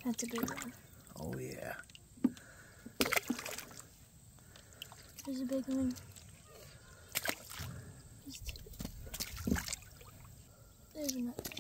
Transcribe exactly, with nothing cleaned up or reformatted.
That's a big one. Oh yeah. There's a big one. There's another.